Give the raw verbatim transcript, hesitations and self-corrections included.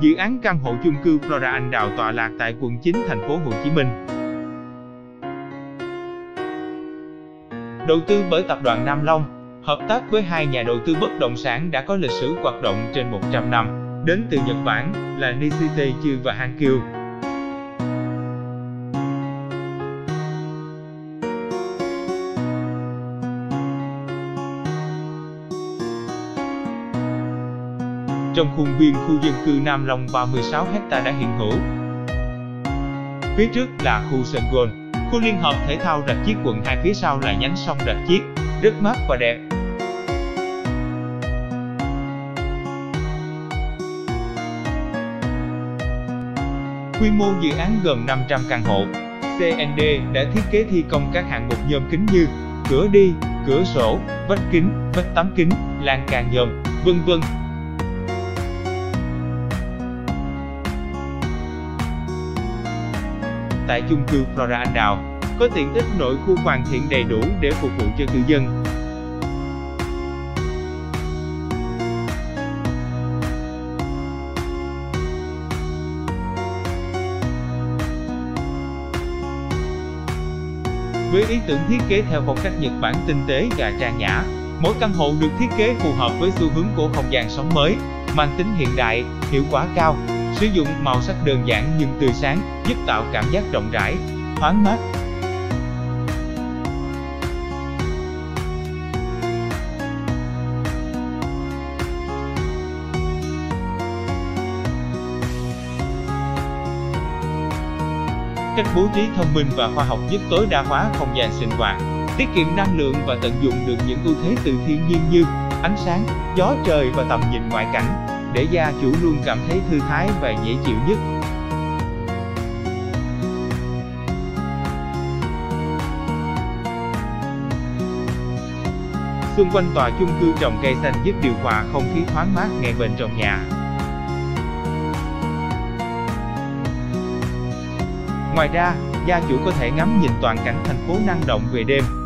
Dự án căn hộ chung cư Flora Anh Đào tọa lạc tại quận chín thành phố Hồ Chí Minh. Đầu tư bởi tập đoàn Nam Long, hợp tác với hai nhà đầu tư bất động sản đã có lịch sử hoạt động trên một trăm năm, đến từ Nhật Bản là Nishiteichi và Hankyu. Trong khuôn viên khu dân cư Nam Long ba mươi sáu héc ta đã hiện hữu. Phía trước là khu sân golf, khu liên hợp thể thao Rạch Chiếc quận hai, phía sau là nhánh sông Rạch Chiếc, rất mát và đẹp. Quy mô dự án gồm năm trăm căn hộ. xê en đê đã thiết kế thi công các hạng mục nhôm kính như cửa đi, cửa sổ, vách kính, vách tắm kính, lan can nhôm, vân vân. Tại chung cư Flora Anh Đào, có tiện ích nội khu hoàn thiện đầy đủ để phục vụ cho cư dân. Với ý tưởng thiết kế theo phong cách Nhật Bản tinh tế và trang nhã, mỗi căn hộ được thiết kế phù hợp với xu hướng của không gian sống mới, mang tính hiện đại, hiệu quả cao, sử dụng màu sắc đơn giản nhưng tươi sáng, giúp tạo cảm giác rộng rãi, thoáng mát. Cách bố trí thông minh và khoa học giúp tối đa hóa không gian sinh hoạt, tiết kiệm năng lượng và tận dụng được những ưu thế từ thiên nhiên như ánh sáng, gió trời và tầm nhìn ngoại cảnh, để gia chủ luôn cảm thấy thư thái và dễ chịu nhất. Xung quanh tòa chung cư trồng cây xanh giúp điều hòa không khí thoáng mát ngay bên trong nhà. Ngoài ra, gia chủ có thể ngắm nhìn toàn cảnh thành phố năng động về đêm.